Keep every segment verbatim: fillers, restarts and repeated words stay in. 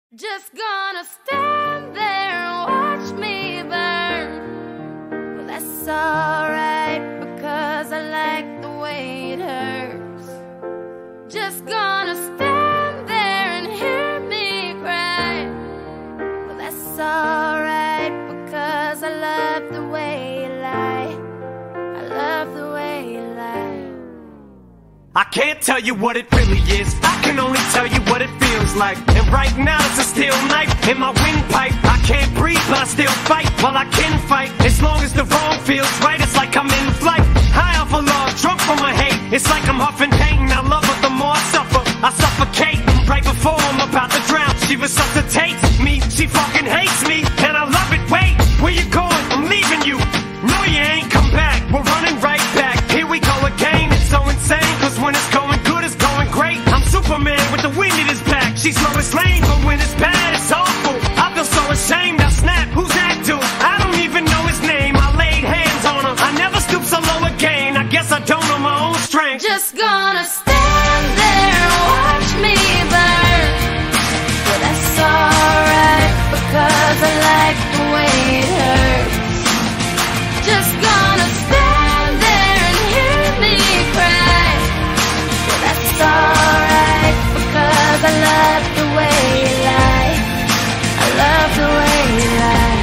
Just gonna stand there and watch me burn. Well, that's alright, because I like the way it hurts. Just gonna stand there and hear me cry. Well, that's alright, because I love the way you lie. I love the way you lie. I can't tell you what it really is, I can only tell you what it feels like. And right now it's a steel knife in my windpipe. I can't breathe but I still fight, while I can fight. As long as the wrong feels right, it's like I'm in flight. High off of love, drunk from my hate. It's like I'm huffing pain, I love her the more I suffer. I suffocate, right before I'm about to drown. She resuscitates me, she fucking hates me, and I love it. Wait, where you going? I'm leaving you. No, you ain't come back, we're running right back. Here we go again, it's so insane, cause when it's going good, it's going great. I'm Superman with the wind in his back. She's Lois Lane, but when it's bad, it's awful. I feel so ashamed, I snap, who's that dude? I don't even know his name, I laid hands on him. I never stoop so low again, I guess I don't know my own strength. Just gonna stand there and watch me burn. Well, that's alright, because I like the way it hurts. Just gonna stand there and hear me cry. Well, that's alright, because I love the way you lie. I love the way you lie.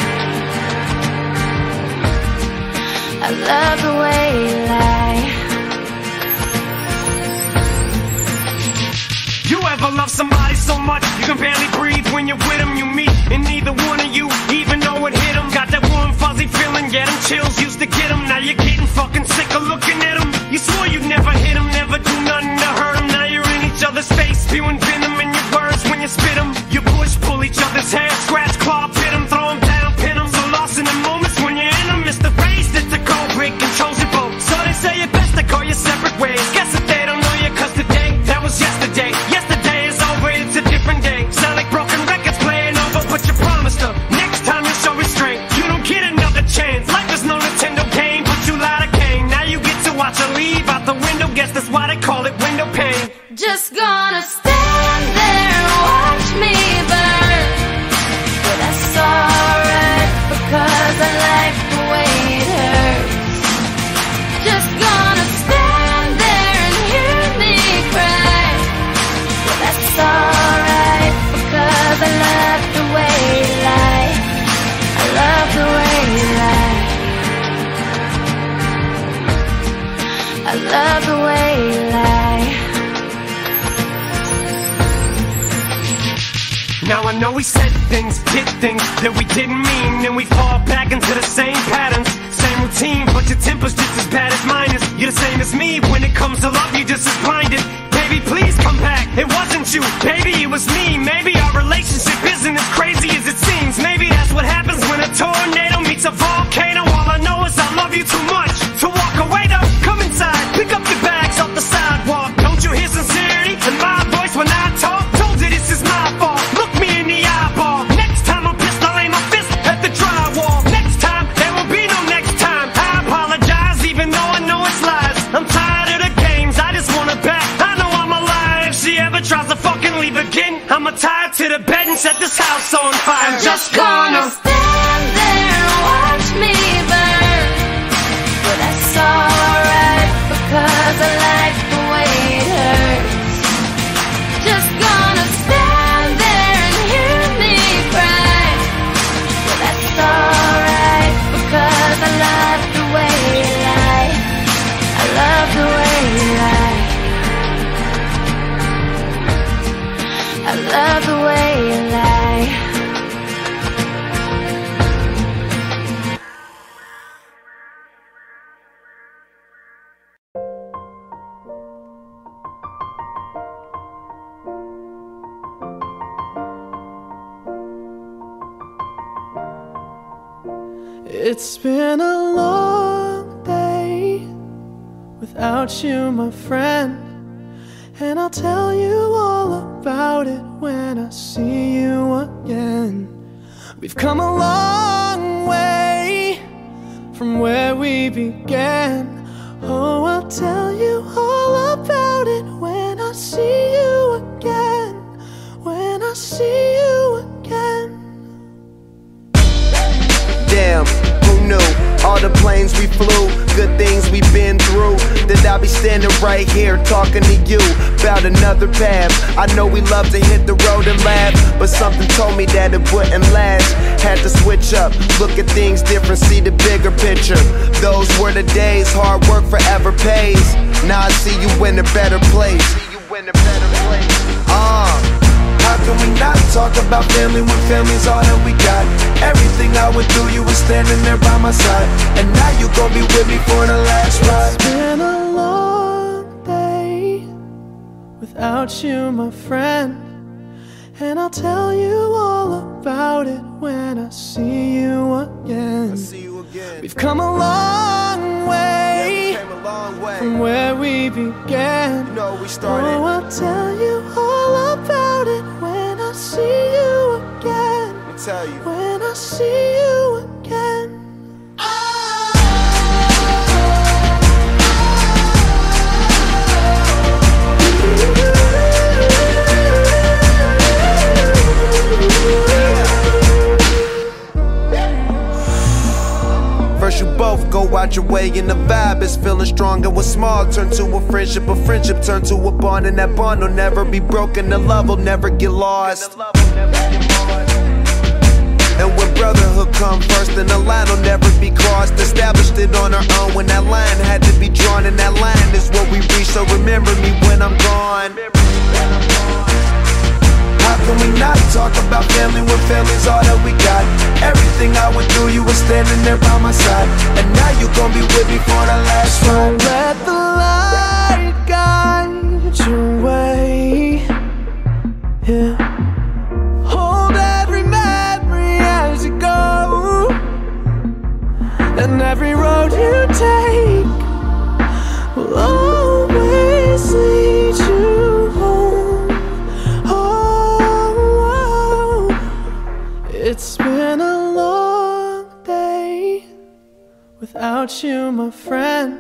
I love the way you lie. You ever love somebody so much you can barely breathe when you're with them? You meet, and neither one of you even know it hit them. Got that warm fuzzy feeling, yeah, them chills used to get them. Now you're getting fucking sick of looking at them. You swore you'd never hit them, never do nothing to hurt them. Now you're in each other's face, spewing venom in your words when you spit them. You push, pull each other's hair, scratch, claw, pit them, throw them down, pin them. So lost in the moments when you're in them, it's the race that's the cold break controls your boat. So they say it best to go your separate ways. Guess that they don't know you, cause today, that was yesterday. Yesterday is over, it's a different day. Sound like broken records playing over, but you promised her next time you show restraint. You don't get another chance. Life is no Nintendo game, but you lied again. Now you get to watch her leave out the window. Guess that's why they call it window pane. Just gonna stand there and watch me burn. But that's alright, because I like the way it hurts. Just gonna stand there and hear me cry. But that's alright, because I love the way you lie. I love the way you lie. I love the way you lie. Now I know we said things, did things that we didn't mean, and we fall back into the same patterns, same routine, but your temper's just as bad as mine is. You're the same as me, when it comes to love, you're just as blinded. Baby, please come back, it wasn't you, baby, it was me. Maybe our relationship isn't as crazy as it seems. Maybe that's what happens when a tornado meets a volcano. All I know is I love you too much to walk away though. Come inside, pick up your bags off the sidewalk. Don't you hear sincerity in my voice when I talk? Told you this is my fault, look me in the eyeball. Next time I'm pissed, I'll aim my fist at the drywall. Next time, there will be no next time. I apologize even though I know it's lies. I'm tired of the games, I just wanna bet I know I'm alive. If she ever tries to fucking leave again, I'ma tie her to the bed and set this house on fire. I'm just gonna stand there and watch me burn. But that's alright, because I like the way it hurts. Just gonna stand there and hear me cry. But that's alright, because I love the way you lie. I love the way you lie. I love the way you lie. It's been a long day without you, my friend, and I'll tell you all about it when I see you again. We've come a long way from where we began. Oh, I'll tell you all about it when I see you again. When I see see you again. Damn, who knew? All the planes we flew, good things we've been through. That I'll be standing right here talking to you about another path. I know we love to hit the road and laugh, but something told me that it wouldn't last. Had to switch up, look at things different, see the bigger picture. Those were the days, hard work forever pays. Now I see you in a better place. See you in a better place. Ah. Uh. How can we not talk about family when family's all that we got? Everything I went through, you were standing there by my side, and now you gon' be with me for the last ride. It's been a long day without you, my friend, and I'll tell you all about it when I see you again. I see you again. We've come a long way, yeah, we came a long way from where we began. You know we started. Oh, I'll tell you all about it when I see you again. Let me tell you. When I see you again. First you both go out your way and the vibe is feeling strong. And what's small turn to a friendship, a friendship turn to a bond, and that bond will never be broken, the love will never get lost. And when brotherhood come first, then the line will never be crossed. Established it on our own when that line had to be drawn, and that line is what we reach, so remember me when I'm gone. How can we not talk about family when family's all that we got? Everything I went through, you were standing there by my side, and now you gon' be with me for the last ride. So let the light guide your way, yeah. Hold every memory as you go, and every road you take will always lead you home. Oh, it's been a long day without you, my friend,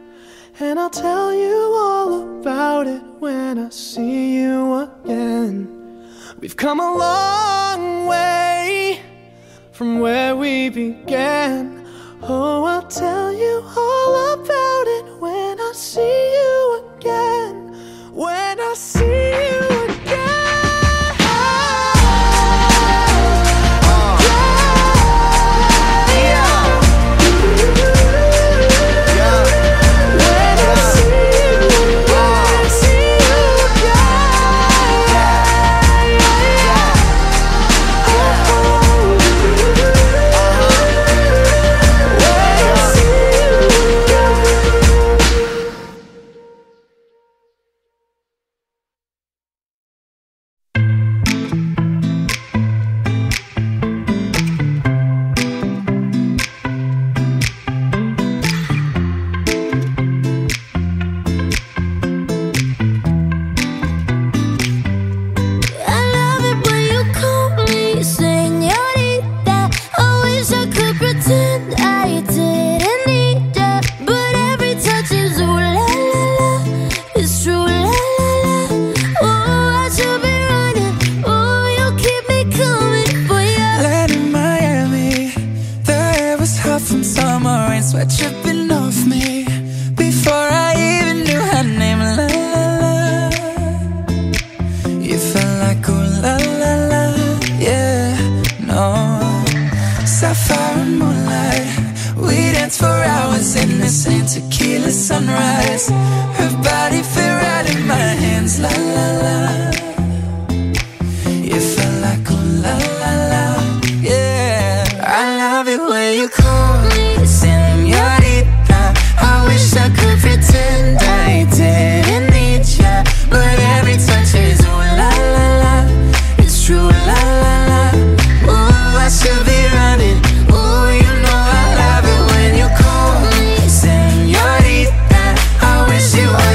and I'll tell you all about it when I see you again. We've come a long way from where we began. Oh, I'll tell you all about it when I see you again. When I see you again. You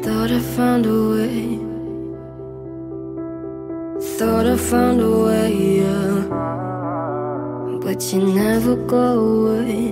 Thought I found a way. Thought I found a way, yeah. But you never go away.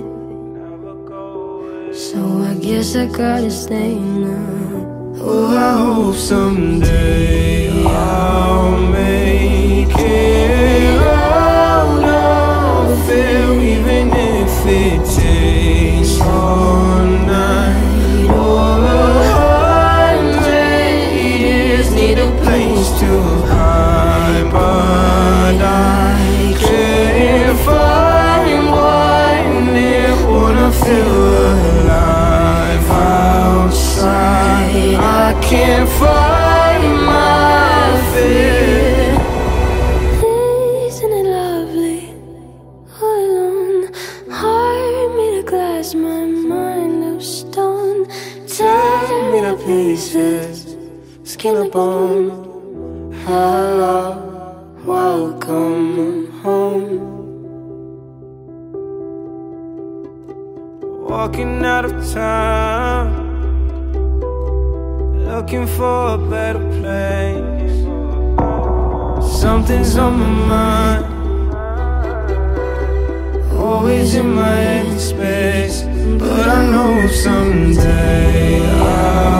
So I guess I gotta stay now. Oh, I hope someday I'll make it out of here, even if it takes all night or a hundred years. Need a place to hide, but I can't find one near. Wanna feel alive outside. I can't find my fear. Isn't it lovely? All alone, heart made of glass, my mind of stone. Tear me to pieces, skin and bone. Hello, welcome home. Walking out of town, looking for a better place. Something's on my mind, always in my head space. But I know someday I'll